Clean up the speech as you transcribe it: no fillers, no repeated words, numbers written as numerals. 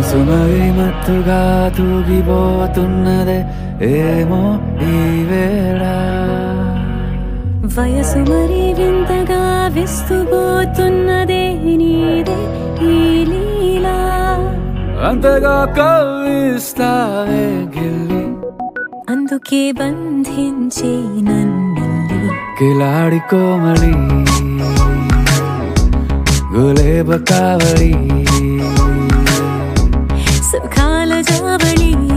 మనసు మరి మత్తుగా తూగిపోతున్నదే ఏమో ఈ వేళ వయసు మరి వింతగా విస్తుపోతున్నదే నీదే ఈ లీలా అంతగా కవ్విస్తావే గిల్లి అందుకే బంధించే నన్నిల్లి కిలాడి కోమలి గులేబ కావడి సుఖాల జావళి